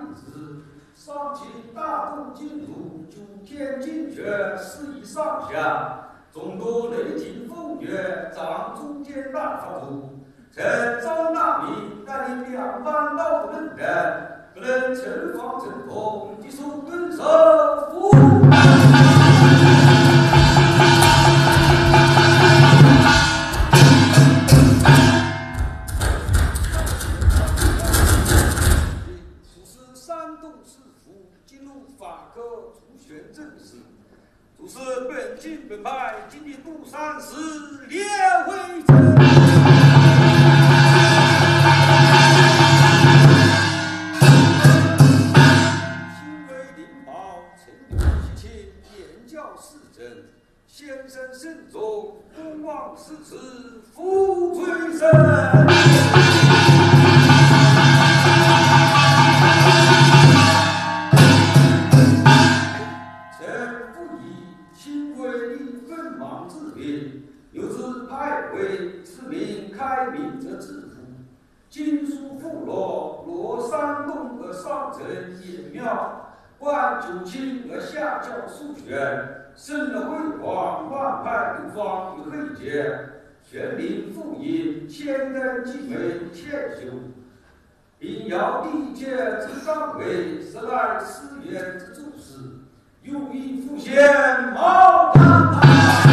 日，上清大渡进入九天净觉，四夷上下，众多雷霆风月，掌诸天大法度。臣张大明带领2万道的人员，不能乘风乘风，敌手顿首服。进入法科主选正式，主是本境本派经历杜三十列位臣。新为灵宝，陈留其亲，言教世正，先生慎重，公望世子，福追生。有之派为赐名开明者之父，经书附落，罗山洞而上层严妙，观九卿而下教数学，生了辉煌，万派流芳于黑界，玄灵复引，千根继美千修，并遥地界之纲为，实乃思源之注释，又以复现毛堂堂。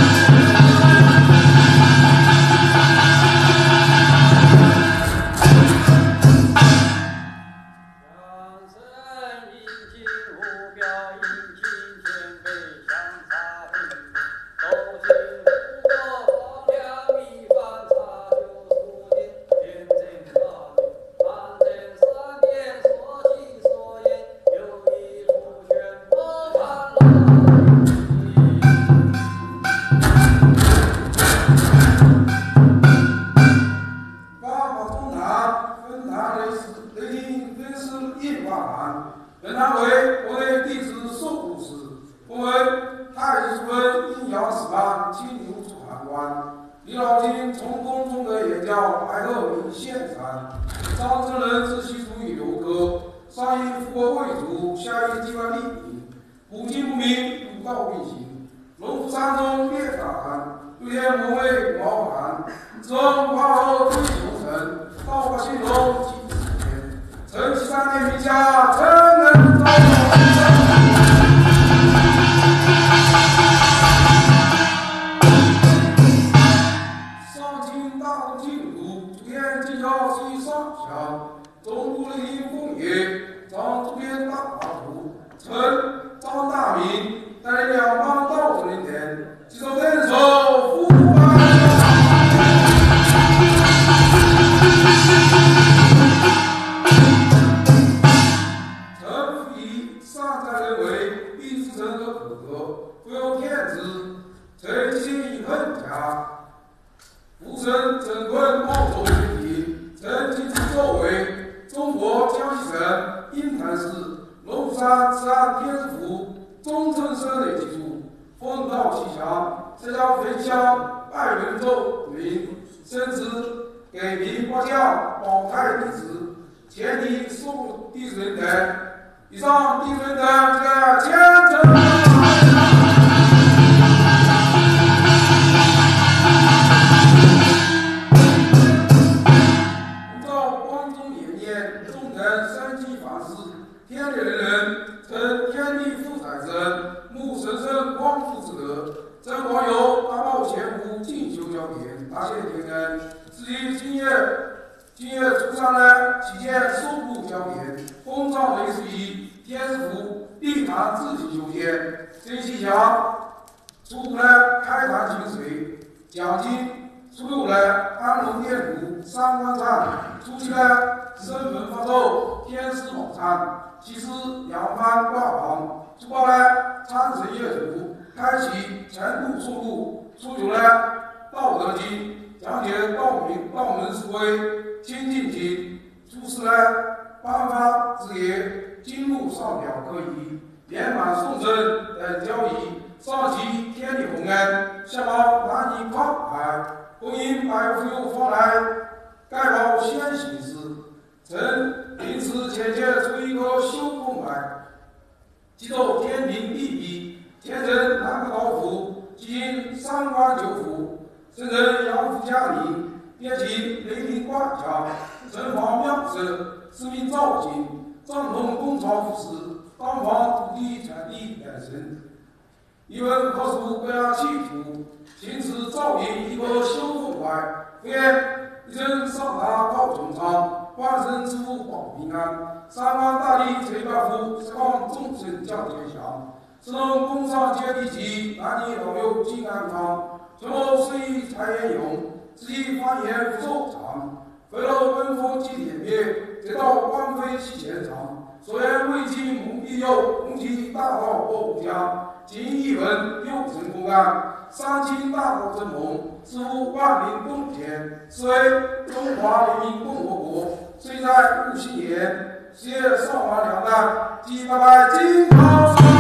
本堂为国内弟子受护师，奉为太极书分阴阳师范清流出函馆，李老金从宫中的言教白鹤为县山，张真人之习俗与游歌，上以富国贵族，下以机关利民，古今不明，儒道并行。龙虎山中列法函，六天魔为毛函，中花后追求成，道法兴隆几十年。承其3年名下，成人招上清大渡进入，主天进教西上下，中都雷霆风野，张主编大法图，臣张大明带领2帮道士人员，接受镇守复班。福生整顿澳洲群体，曾经之作为中国江西省鹰潭市龙虎山慈安天师府中正生的技术，奉道吉祥，这叫焚香拜人咒名，甚至给名花将保胎弟子，前提受录弟子人等。以上弟子人等这虔诚。天理人人，称天地富财之恩，慕神圣光复之德。真网友大报前夫进修教典，答谢天恩。自己今夜初三呢，期间受录教典，封诏为11天师府立坛自行修建。这期讲初5呢，开坛请水讲经；初6呢，安龙殿主三观忏；初7呢，生门发咒天师宝忏。其次2番挂榜，初8呢，参神业主开启前度速录，初9呢，道德经讲解道门思维清净经，初10呢，颁发之业经录上表科仪，圆满送真等交仪，上集天理洪恩，下报南泥慷慨，恭迎百福佑方来，盖报先行事。臣因此浅见出一个修即奏天平地比，天人南个道府，即因三官九府，圣人杨府驾临，变起雷霆万家，神法妙色，四民造景，帐篷东朝服饰，当房土地产地诞生。一问何属国家企图，行此造营一个修复外，不言一人上达高穹苍，万神之福保平安。三官大帝垂百福，十方众生降天祥。是能工商接地气，男女老幼尽安康。什么随意财源涌，自己发言不受长。回楼奔风祭天灭，这道官非系前场。所言未尽蒙蔽佑，红旗大道过无疆。今一文又成公干，三清大道正盟，是乎万民共建，是为中华人民共和国虽在戊戌年10月上完两弹，即拜拜金朝上。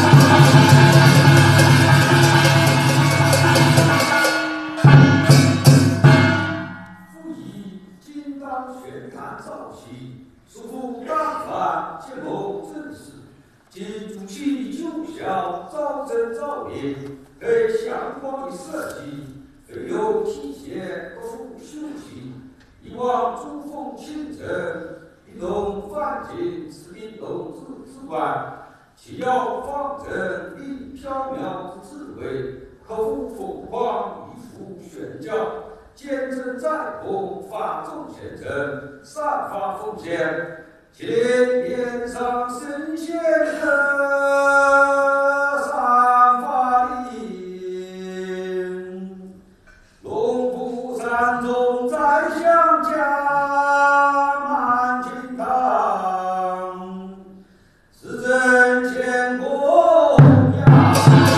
复以金当玄坛造起，束缚当凡结谋正事。今主气就小，朝真朝明，给祥光以设计，非有体现，不负修行。以往珠峰清晨，一同泛景，此令斗志之外，其要方正，立缥缈之智慧，克服疯狂，以服玄教，坚贞在后，法众贤臣，散发奉献。其天上神仙的散发令，龙虎山中宰相家满金堂，是真乾坤呀。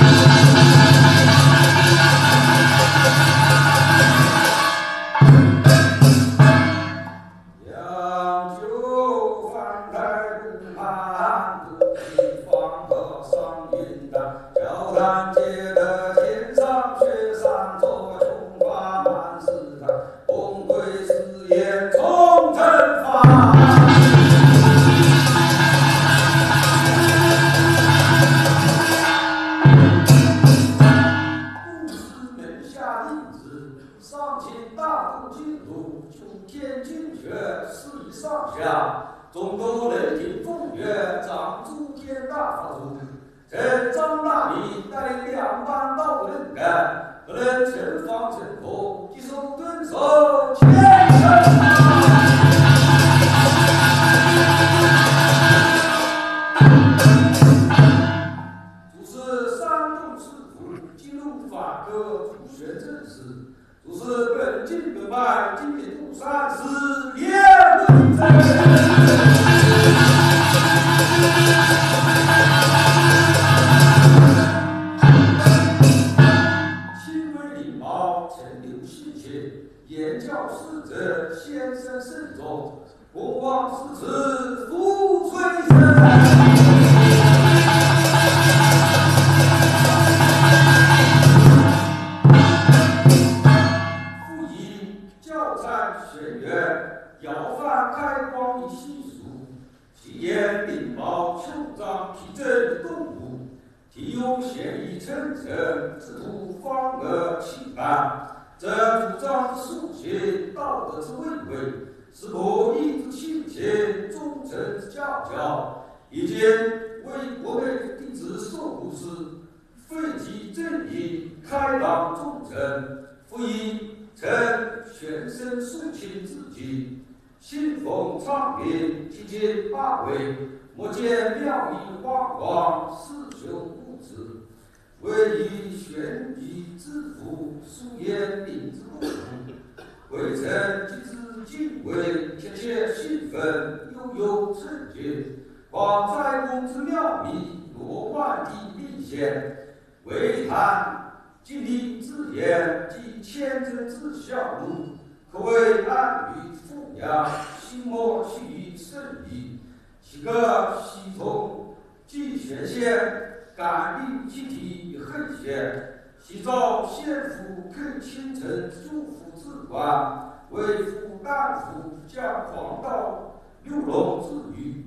莫见妙意花光，四修不止。唯以玄机之福，疏言领之不同。微臣即知敬畏，切切兴奋，悠悠称觉。况在公之妙秘，罗万地立现。唯叹尽力之言，及千真之效路，可谓安于富养，心莫须臾甚矣。其个系统既玄现，感力气体很显，其照先父更清晨祝福之官，为父大夫将黄道六龙之语，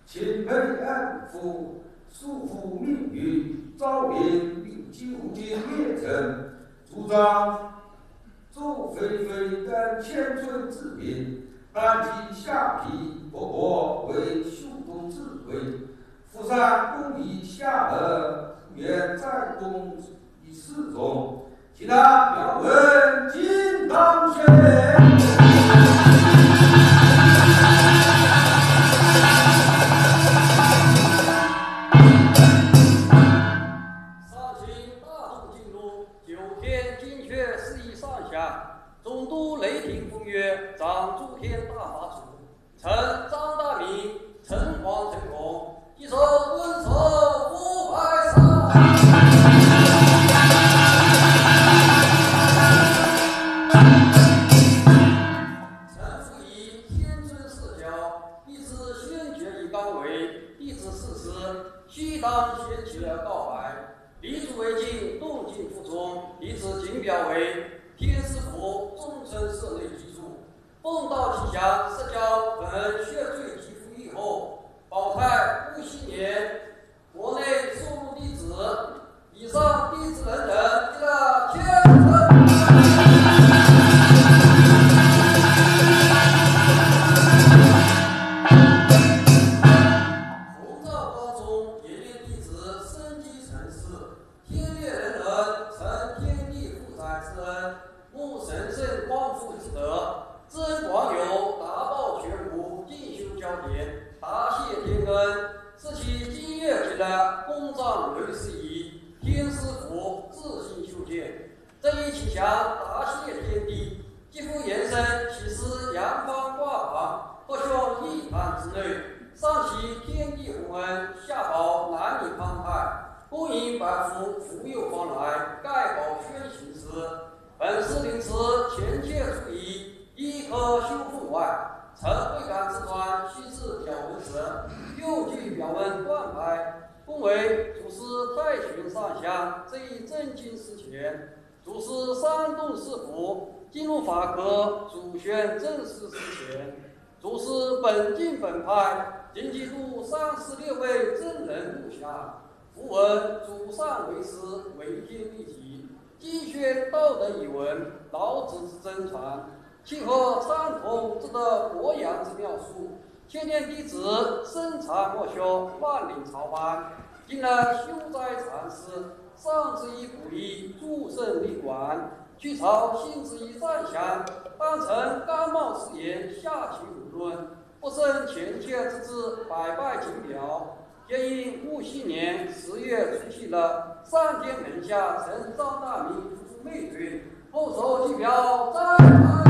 钦佩安抚，束缚命运，昭明并九界灭尘，主张周飞飞干千村之民，单提下邳，伯伯为修东之贵，扶山公以下而愿在公以示众，其他表文今当选。 总督雷霆风月，掌诸天大法主，臣张大民，诚惶诚恐，一手温手五百上。臣父以天尊赐教，立志宣决以纲为，立志事实，须当先起而告白，立足为敬，动静服从，立志谨表为。天师府终身社内居住，奉道吉祥，社交本血罪提服役后，保泰戊戌年，国内收入弟子，以上弟子人人记得虔诚。弘照高中，演练弟子，生机成事，天列人人，承天地负载之恩。慕神圣光复之德，知恩广有，达报全无，进修交典，答谢天恩，是其今月之日，公葬伦事宜，天师府自行修建，这一启祥，答谢天地，继父延伸，启示阳方挂榜，不兄一坛之内，上启天地洪恩，下保男女康泰，恭迎百福，福佑方来，盖保宣行之。本师领词前切注意，一科修复外，臣会感之端，须至表文时，又据表文断白，恭为主师代巡上香，这一正经事前，主师山东市府进入法科，主宣正式事前，主师本境本派，仅记录36位真人录下，符文主上为师，为天立己。积宣道德以文，老子之真传，契合参同之德博扬之妙术，千年弟子生产莫修，万领朝班。今日修斋禅师，上之以鼓励，诸圣力管，去朝心之以赞祥，当成甘冒之言，下其武论，不胜前切之志，百拜谨表。皆因戊戌年10月除夕日，上天门下承张大民夫妇妹对，后手祭表在堂。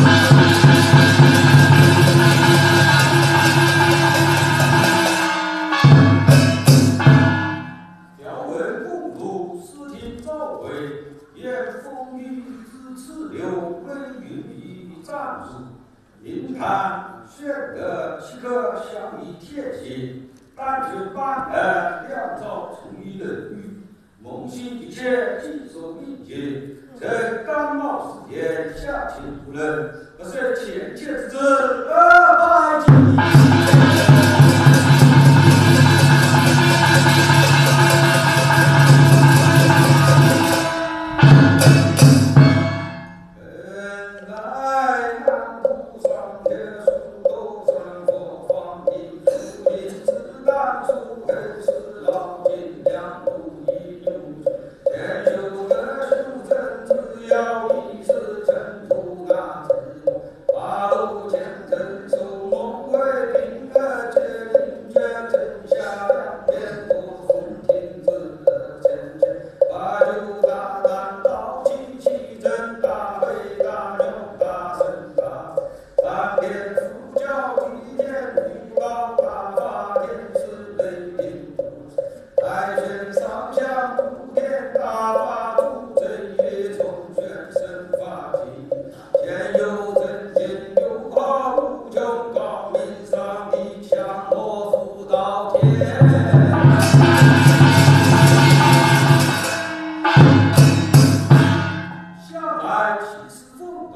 条文共读，视听召回，言风雨之次流，为云以战术，临谈宣德岂可相以贴心。但求办案，亮照出于人欲，蒙心一切，尽守命节。这甘冒之言，下情不忍，不是前切之志而拜祭。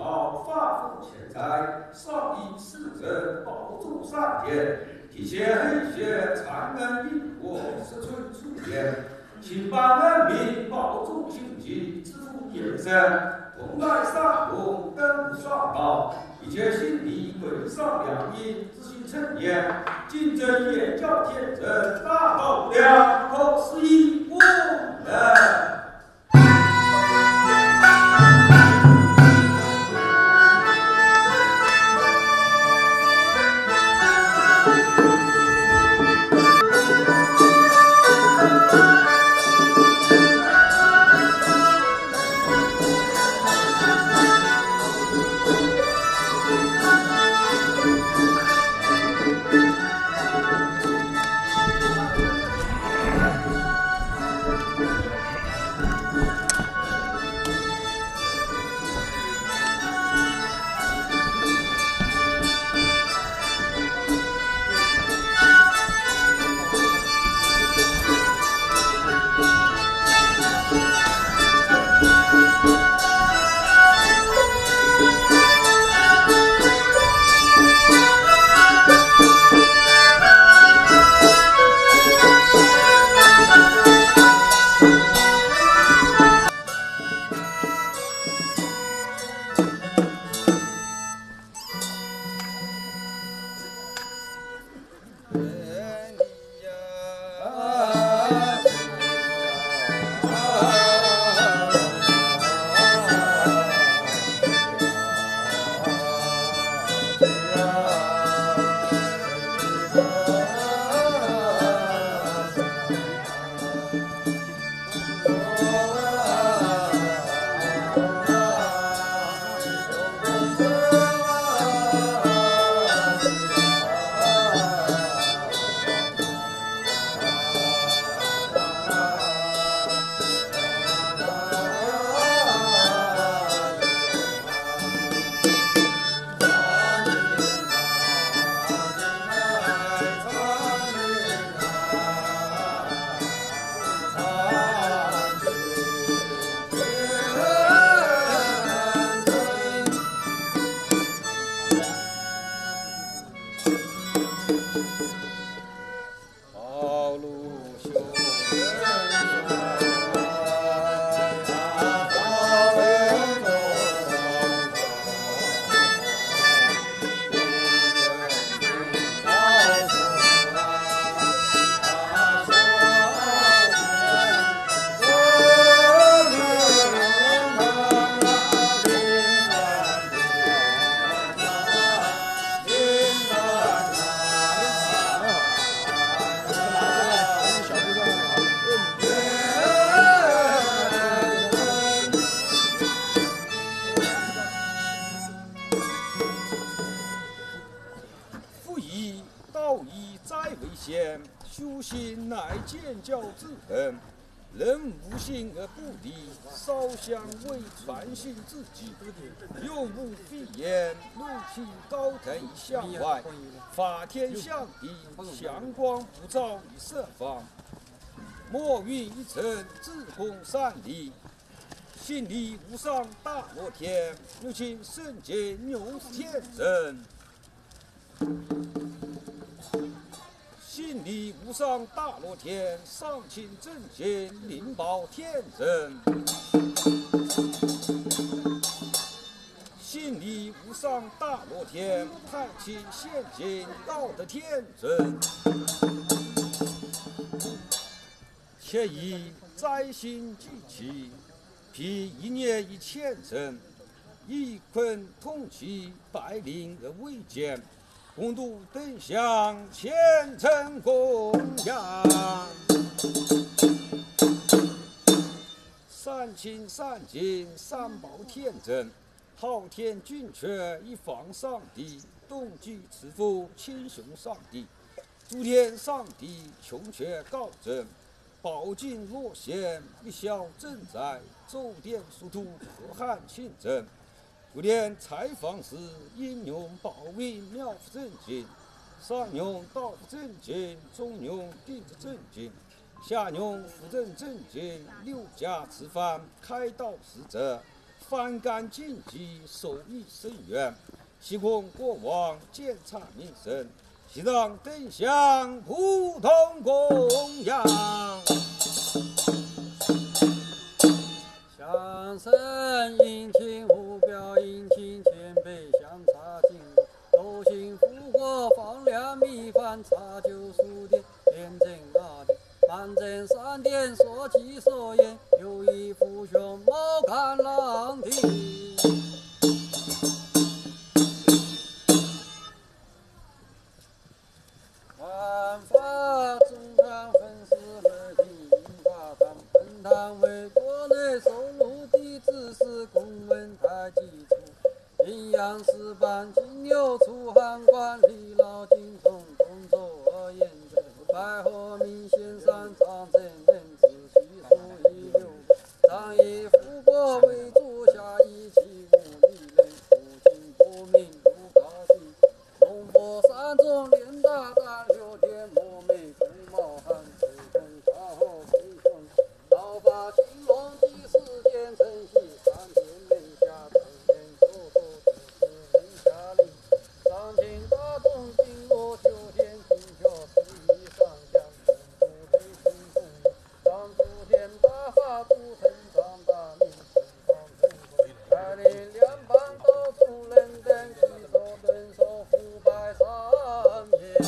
上以世人保住上天，体现血长安一国，十寸出言，请把人民保重心急，自负眼神，同来上路，登上岛，一切心理鬼上两阴，自信称言，竞争也叫天真，大道两口是一无人。 修行乃见教之人，人无心而不离，烧香为传信自己。用物必言，怒气高腾以向外，法天象地，祥光普照以四方。墨云一尘，自弘三里。心里无上大罗天，入侵圣洁牛天人。心里无上大罗天，上清正见灵宝天人。心里无上大罗天，太清现今道德天人。且以灾星聚起，披一年1000人，一坤通气，百灵而未见。共度灯香，虔诚供养。善亲善敬，三宝天真，昊天君阙，一方上帝，东居慈父，亲雄上帝，诸天上帝，穷阙告真，宝镜若显，一消赈灾，周殿殊途，河汉庆真。古典采访时，应用宝win妙法正经，上用道法正经，中用地法正经，下用辅正正经，六家持幡，开道使者，翻干净机，手艺深远，西空过往，监察民生， 西藏灯香普通供养。 相声引请无表，引请前辈相茶敬。都幸福过放亮米饭，茶酒数点，点正二点，满正3点，说起说言，有一父兄莫看郎庭。万法中堂分是合体印法堂，本堂为国内收入的知识公文太基础。阴阳师班经由出函馆理老精通动作而言证，白鹤明先生长征人之虚数一流，上以富国为主，下以其无力人，不尽不明不高兴。龙佛山中连大胆有天魔美公毛汉，水中下后飞熊，老发青龙几世间晨曦，3天人下3天走走，只是人下令。上清大众进入9天，金桥4以上将公主雷霆风，上诸天大法度成长大明，身方成功，带领两邦到处人等，起手顿首腐败3年。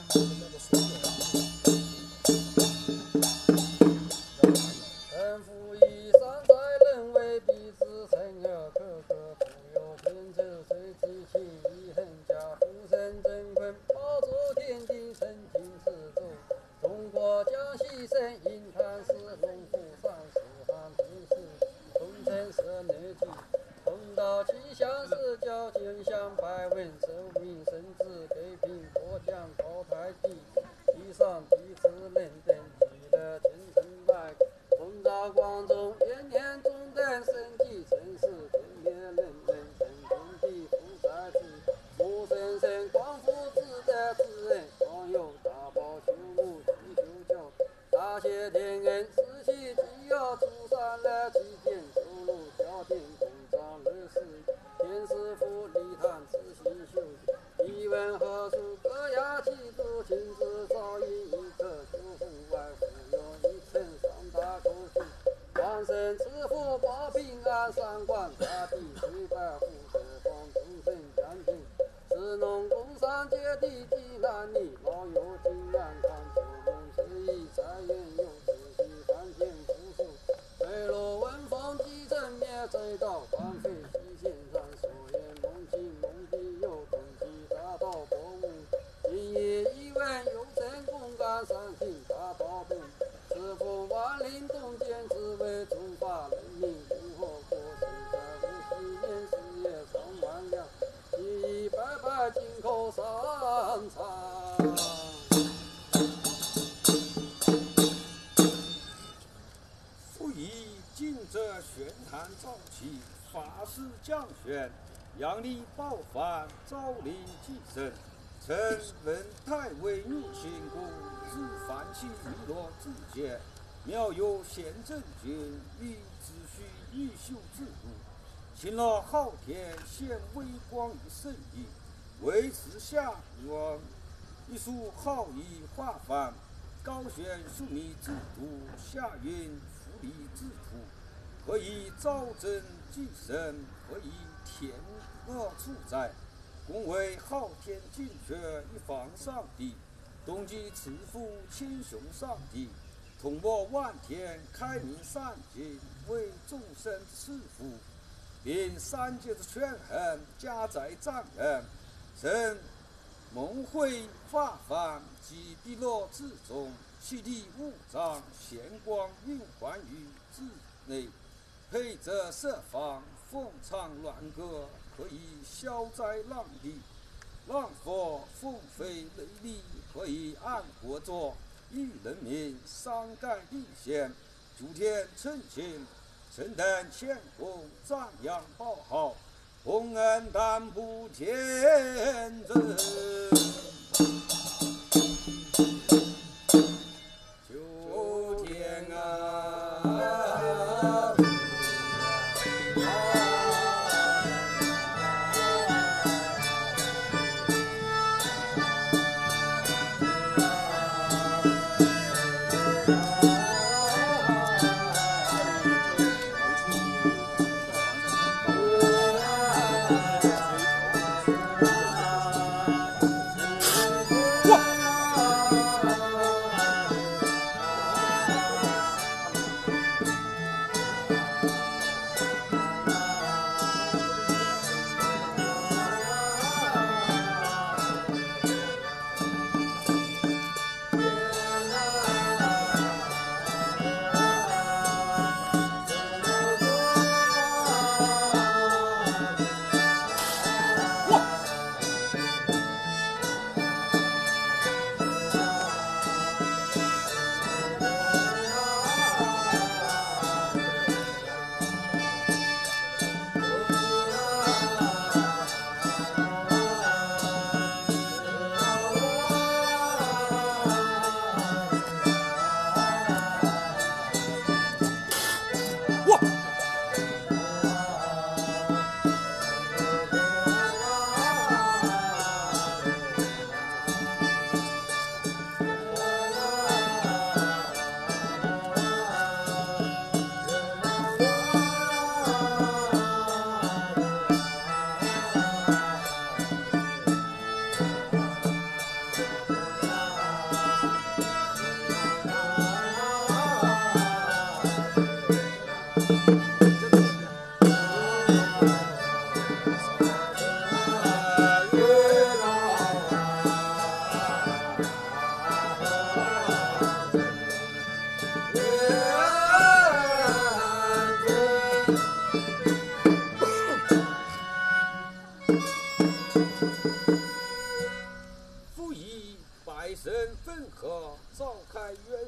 臣服以上在人为彼此生而可可，富有天策，谁知其意恨家，夫神真坤，保守天地，神经四周。中国江西省银滩市龙虎山石汉平市东城社内记，碰到气象市交建乡百文寿命生子北平过江高台地，地上地质人等记得前程百。奉照光中年年中等生计城市，天天人人生天地福在此。木生生光复自得之人，光有大宝修路祈求教，大谢天恩四喜既有出山来祭奠收入教典公章24，天师傅礼堂自行修，一文何数各牙起足，亲自造诣一颗修复外忽有一层上大口气，万神赐福保平安，三观大地水百户四方众生将平，士农工商接地济南里，老友金安康，九龙之意财源有，自喜翻天覆树，水陆文风继承灭，追悼官非西线上，所言梦境梦地有，东西大道博物，今夜一问有成公干上行大道东，师傅万灵洞见只为中华人民共和国，谁在50年事业上万两，一一拜拜进口上场。 复以尽者玄坛造起，法师降玄，阳历报返，昭陵祭神。臣闻太尉逆行宫，自凡气娱乐自见，妙有贤政君，欲子虚欲秀自度。勤劳昊天，现微光于圣意，为时下愿，一书好以化繁，高悬数米制度，下云福利制土。何以昭真祭神？何以天恶处哉？恭为昊天尽阙，一方上帝；冬季慈父，千雄上帝。统拨万天，开明善尽，为众生赐福。令三界之权衡，家在丈人。臣蒙会化繁，及碧落之中，其地物长，闲光蕴环于之内。配者设防，凤唱鸾歌，何以消灾浪地？浪佛凤飞雷厉，何以安国祚？益人民，伤盖立宪，诸天称庆，臣等谦恭，赞扬报号，洪恩担不天真。秋天啊！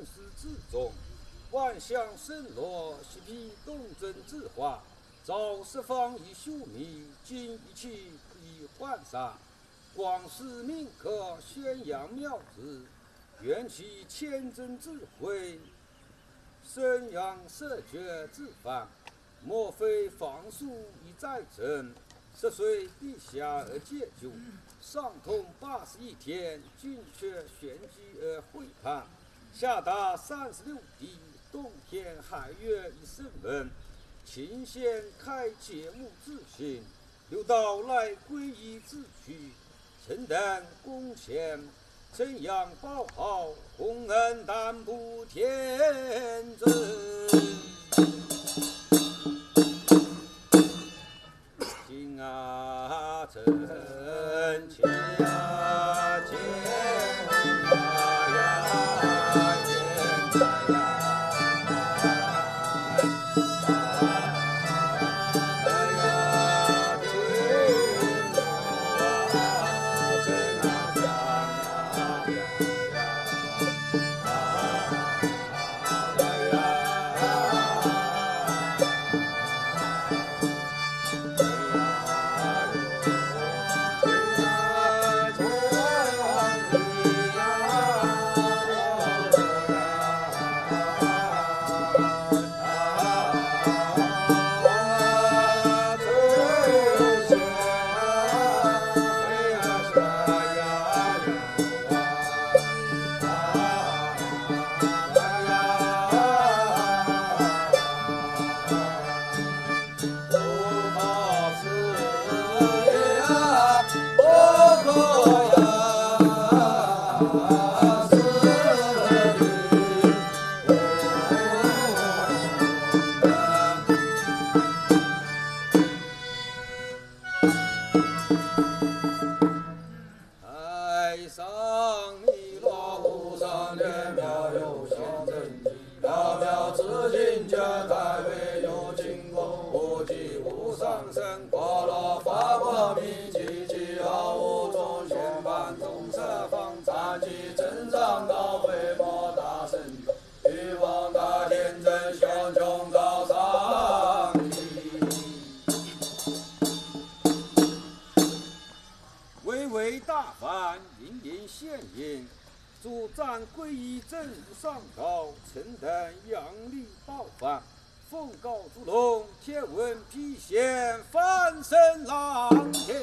世之中，万象生落，悉披动真之化。早十方以修密，今一气以涣散。广施铭刻，宣扬妙旨，缘起千真智慧，生养色觉之法。莫非方术已在真？10岁陛下而解救，上通81天，君却旋即而会判，下达36地，洞天海月以圣文，勤先开解悟自信，六道来皈依自取，承担功前，称扬报号，洪恩担不天真。心啊，真情啊，情啊呀，情啊呀。主张皈依正如上道，承担阳历报法，奉告烛龙，天文披显，翻身狼天。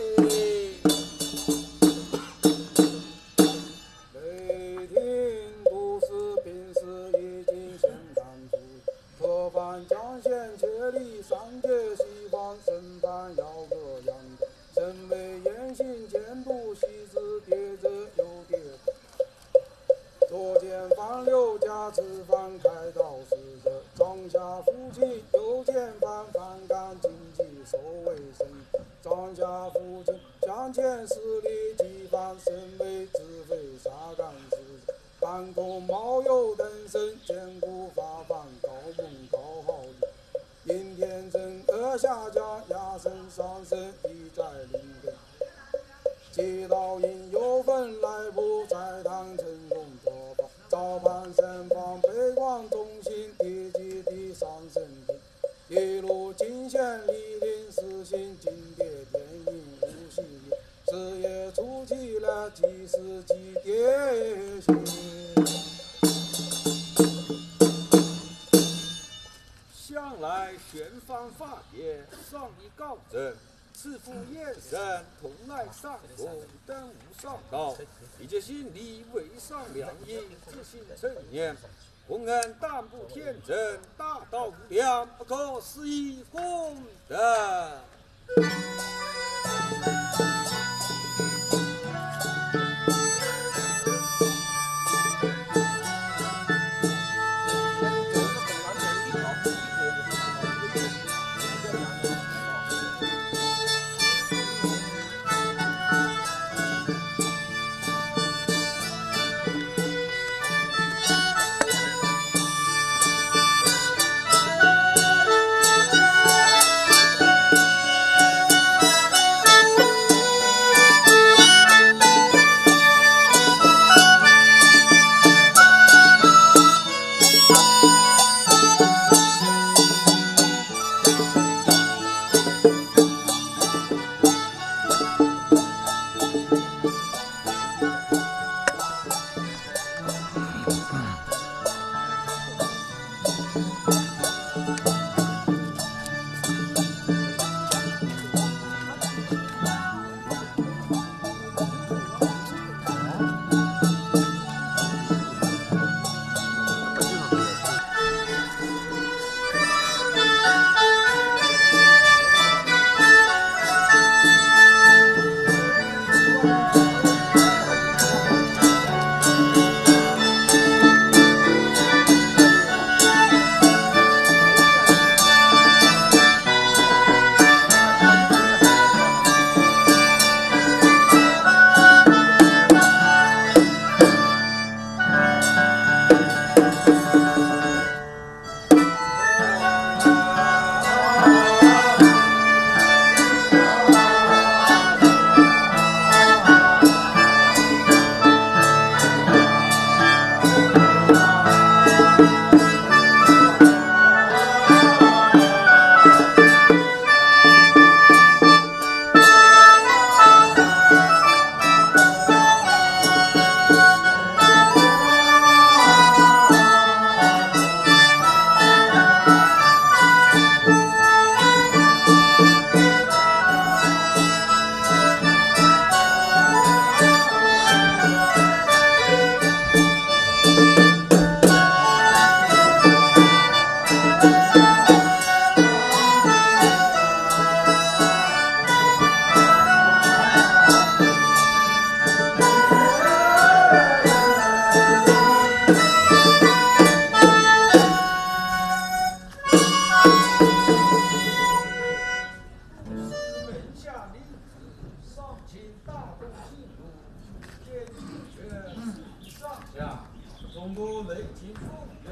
雷霆不是平时已经先当主，特番将显切力，上界西方审判要个样的，身为言行监督，昔之跌着又跌。左见犯六家，此番开道使者，帐下夫妻；右见犯反干经济，守卫生。帐下夫妻向前势力，几番身为自废杀干事。办公冒有等身，兼顾法犯高梦高好礼。应天真而下降，压身上身，一在灵根。祈祷因有份来不在堂成功做法，早盘身方北望中心，地基地上升平，一路金线莅临，实行金蝶天影无息力，事业出奇了，即是即蝶心。 向来玄方法也，上以告正。赐福眼神，同来上风，登无上道，一切心力为上良因，自信成年，洪恩担不天真，大道无量，不可思议功德。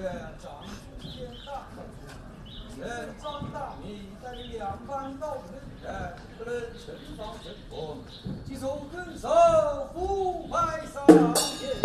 张祖天大口人张大民带领两班道人员，不能乘方成功，继手更守腐败上天。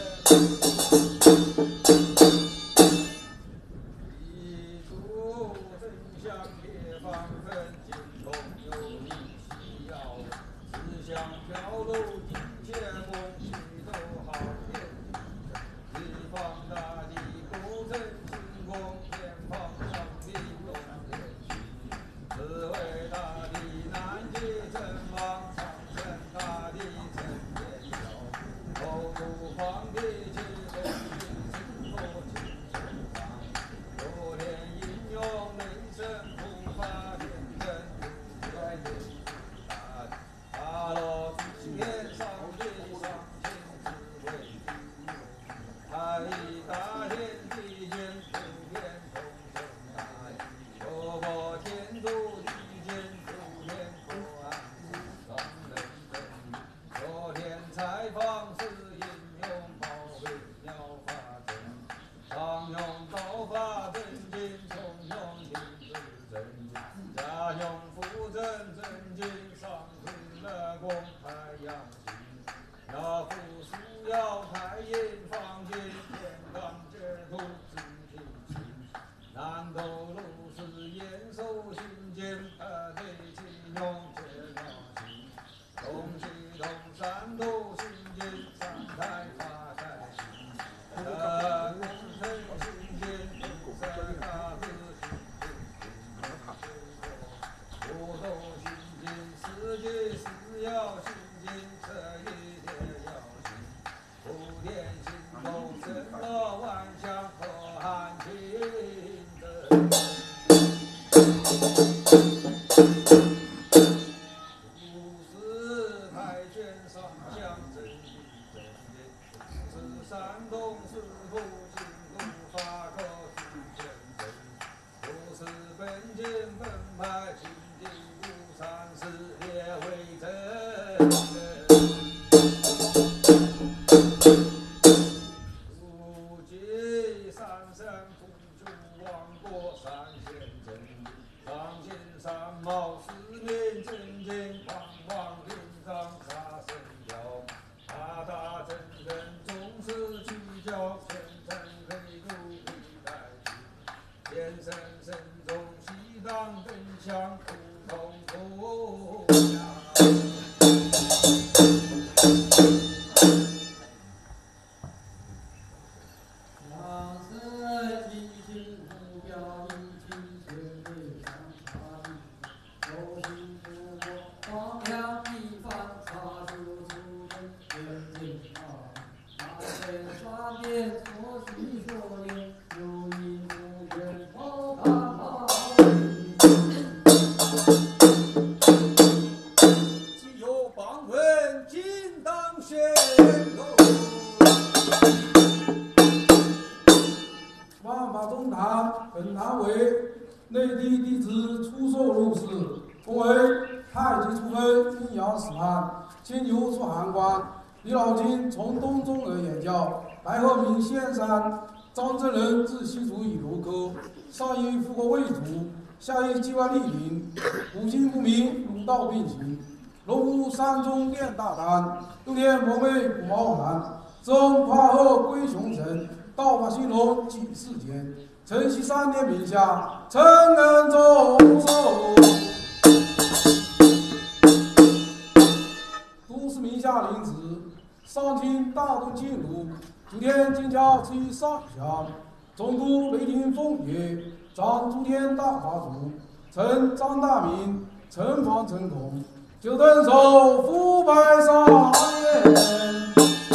一柱真相铁方分金铜有力需要，只想飘露金钱梦许都好天。四方大地不曾星光，偏方上地东天虚。四位大帝南极阵亡，上升大帝成天骄。后土皇帝去东巡，四座青山上。昨天应用雷神护法天真如来天大罗今天上地上天之为主。大义大天地间，普遍同生大义。若果天主地间，普遍公安世上人人。昨天采访是应用宝贝妙法真，常用道法真经，重用天子真经，家用辅正真经，上至了公太阳星。要复苏要太阴方进，天罡解土自体清。南斗路是延寿心间，对其用解了心。东西东山都心间，三太发财心。工程心间，三大字心间。不动心间，世界是要心间，这一天要心。普天行动，神道万象，可汗清真。五十太玄上香真理真言，是山东师傅金箍法可知真真。不是本经本派清净无常是列为真。无极三山风主王国三贤真，上前三毛四面真经，煌煌领章杀神雕。大大真人总是聚焦，全程黑度一代机。天神神中西当灯枪，普通不响。 两身金星目标一起学会上茶地，手心出国荒凉地方，插出出根眼睛啊，那边上边错许说言，有一无缘好看好既有榜文尽当宣喽。 万法中堂本堂为内地弟子出售入室，共为太极出分阴阳使判，经由出函关。李老金从东中而言教，白鹤鸣县山，张真人自西族以柔科，上以复国为主，下以机关莅临，五经不明，儒道并行。龙虎山中炼大丹，六天魔魅古毛寒，真化鹤归雄神，道法兴隆济世间。承袭3年名下，承恩终寿。都是名下领旨，上清大东进入，诸天金桥赐予上香，总督雷霆凤也，掌诸天大法主，臣张大民，承房成功，就登手腐败上言。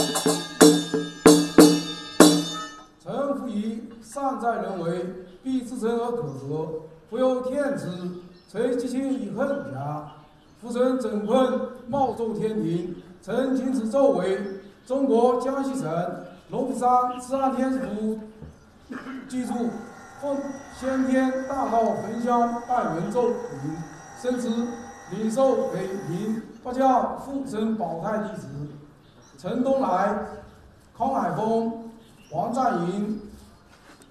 臣服以善在人为，必自成而可得。夫有天子，垂其心以恨家。夫臣整坤，茂奏天庭，臣请此奏为中国江西省龙虎山慈安天府。记住，奉先天大道焚香拜文奏明，升职领受北平八将附身保泰弟子陈东来、康海峰、王占营、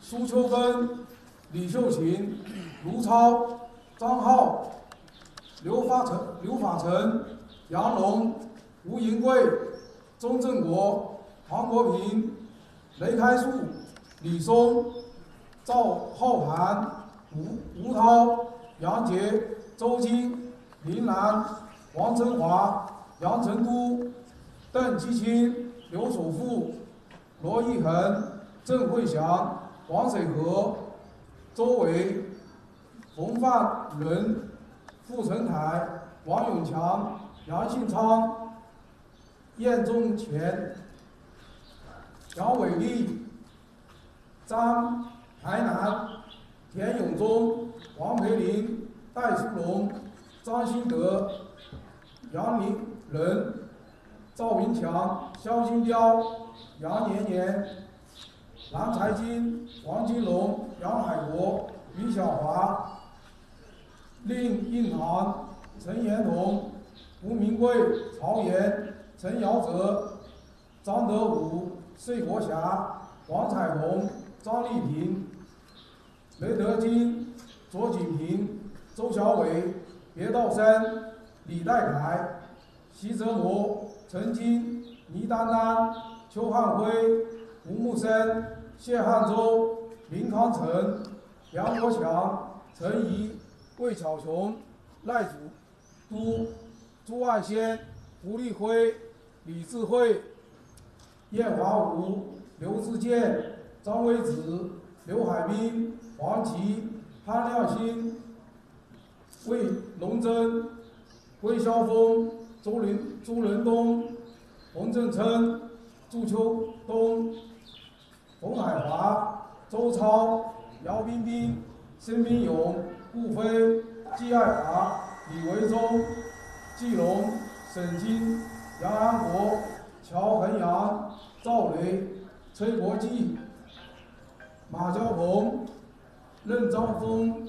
苏秋芬、李秀琴、卢超、张浩、刘法成、杨龙、吴银贵、钟正国、黄国平、雷开树、李松、赵浩涵、吴涛、杨杰、周金、林兰、王成华、杨成都、邓基清、刘守富、罗毅恒、郑慧祥、王水和、周伟、冯范伦、傅成凯、王永强、杨信昌、晏仲乾、杨伟丽、张台南、田永忠、王培林、戴书龙、张新德、杨林仁、赵文强、肖金彪、杨年年、蓝财金、王金龙、杨海国、于小华、令印堂、陈延彤、吴明贵、曹岩、陈尧哲、张德武、税国霞、王彩虹、张丽萍、雷德金、左锦平、周小伟、别道生、李代凯、席泽摩、陈金、倪丹丹、邱汉辉、吴木生、谢汉洲、林康成、梁国强、陈怡、魏巧琼、赖祖都、朱爱先、胡立辉、李智慧、叶华武、刘志健、张威子、刘海滨、黄琦、潘亮新、魏龙珍、魏霄峰、周仁东、洪正琛、祝秋东、冯海华、周超、姚彬彬、申彬勇、顾飞、季爱华、李维忠、季龙、沈金、杨安国、乔恒阳、赵雷、崔国际、马娇鹏、任章峰、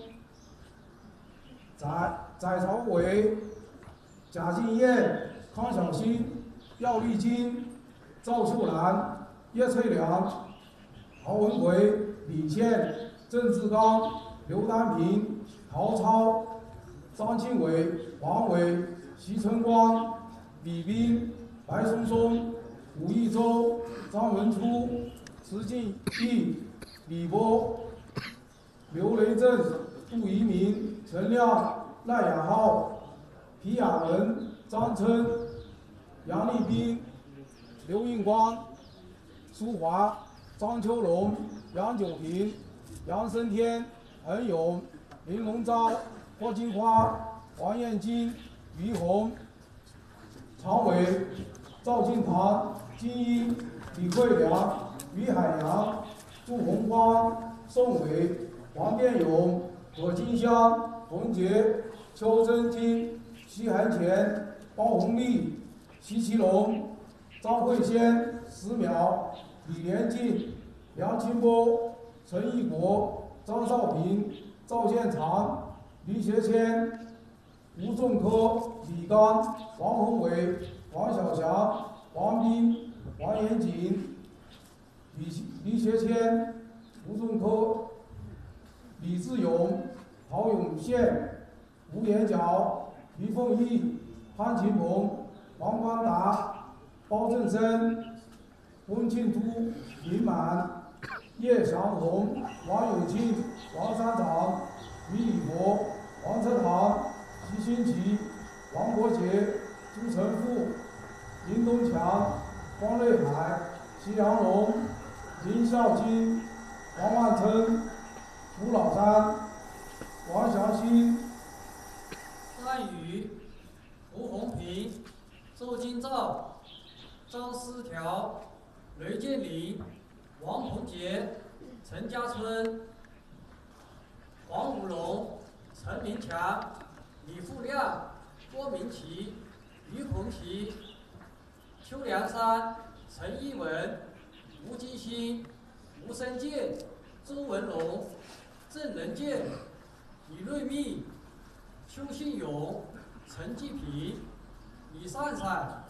翟朝伟、贾敬燕、康小新、廖丽金、赵秀兰、叶翠良、郝文奎、李健、郑志刚、刘丹平、陶超、张庆伟、王伟、徐春光、李斌、白松松、武义洲、张文初、石敬义、李波、刘雷震、杜一鸣、陈亮、赖雅浩、皮亚文、张琛、杨立斌、刘应光、苏华、张秋龙、杨九平、杨升天、恒勇、林龙昭、霍金花、王艳金、于红、常伟、赵敬堂、金一、李慧良、于海洋、祝红光、宋伟、王殿勇、何金香、冯杰、邱真金、徐涵前、包红利、徐其龙、张慧仙、石淼、李连进、梁清波、陈义国、张少平、赵建长、李学谦、吴仲科、李刚、王宏伟、王小强、王斌、王延锦、李学谦、吴仲科、李志勇、陶永宪、吴延角、于凤义、潘秦鹏、王光达、包正生、温庆都、林满、叶祥红、王永庆、王三长、于礼博、王成堂、徐新奇、王国杰、朱成富、林东强、方瑞海、徐阳龙、林孝金、王万琛、吴老山、王祥新、 范宇、胡红平、周金照、张思条、雷建林、王鹏杰、陈家春、黄武龙、陈明强、李富亮、郭明奇、于红旗、邱良山、陈一文、吴金星、吴生健、周文龙、郑仁健、李瑞密、邱信勇、陈继平、李善善、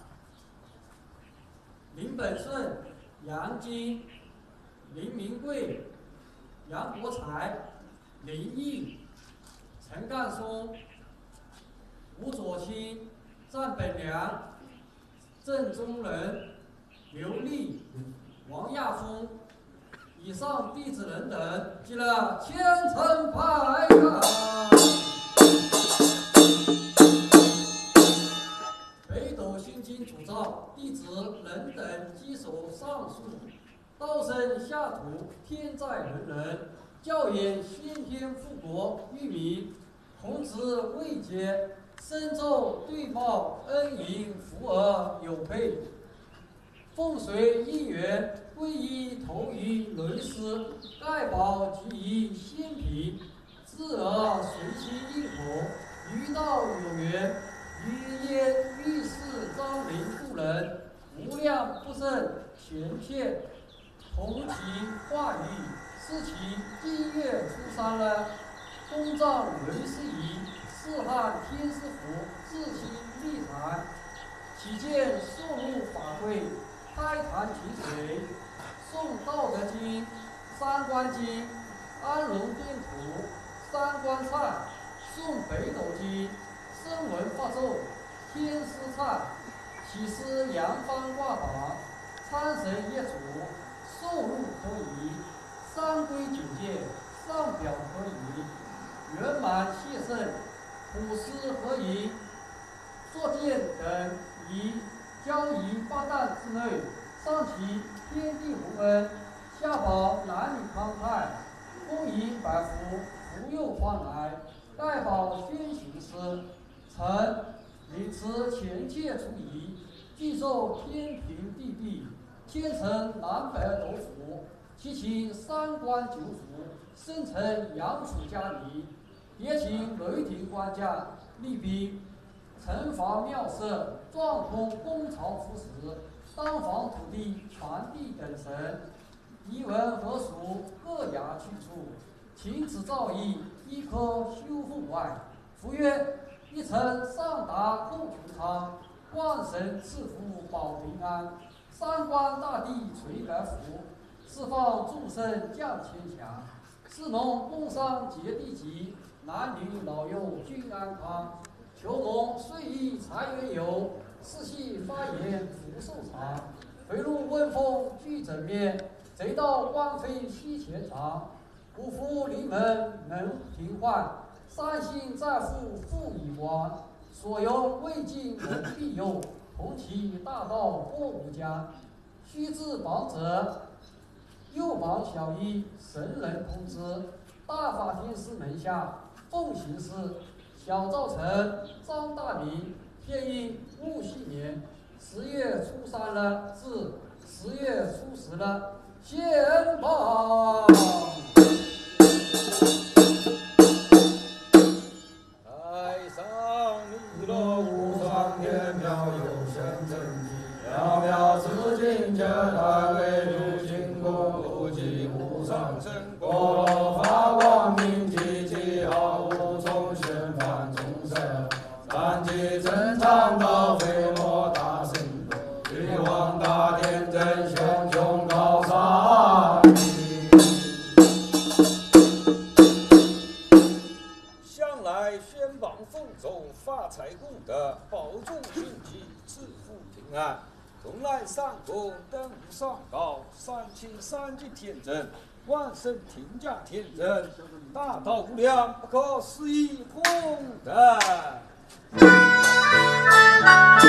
林本顺、杨金、林明贵、 杨国才、林毅、陈干松、吴佐清、张本良、郑宗仁、刘丽、王亚峰，以上弟子人等记了千层百感。北斗心经主诏，弟子人等稽首上述，道生下土，天在人人，教演先天复国，育民，孔子未解，深奏对报，恩迎福而有配，奉随一元，皈依投于伦师，盖宝即以先品，自而随其应口，于道有缘，于焉遇事昭明故人，无量不胜贤骗，同其话语，是其今月初三了。公葬伦师仪，四汉天师府，自心立坛，启见宋入法会，开坛提水，诵道德经、三观经、安龙殿图、三观忏，诵北斗经、声闻法咒、天师忏，起司扬帆挂榜，参神业主，受禄可以，三规九戒，上表可以，圆满谢圣，普施合营，作见等以交仪八旦之内，上提天地洪恩，下保男女康泰，恭迎百福，福佑欢来，盖保宣行师，臣领持前切除仪，具受天平地币，天成南北斗府，其请三官九府，生成阳楚家里，也请雷霆官将立兵，城防庙舍，壮通公朝服食，当房土地传递等神，遗文何属各衙去处，请此诏议，亦可修复外。符曰：一城上达共穷昌，万神赐福保平安，三官大帝垂改福，四方众生降千祥，士农工商结地吉，男女老幼均安康，求蒙岁益财源有，世系发言福寿长，回路温风聚枕面，贼盗官非西前长，五福临门能平患，三星在富富以亡，所由未尽能庇佑，同其大道过无疆，须知榜者，右榜小一，神人通知，大法天师门下，奉行师，小赵成、张大明，天阴戊戌年10月初3了，至10月初10了，献榜。 台上弥勒无上天妙有神真迹，渺渺紫金阶台为如金公不及无上神果罗法光明寂寂毫无从宣判众生，三界正常道飞摩大神通，玉皇大天真雄雄高上向来宣榜奉种发财功德，保重军纪，赐福平安。从来上功登无上高，三清三界天真，万圣天降天真，大道无量，不可思议功德。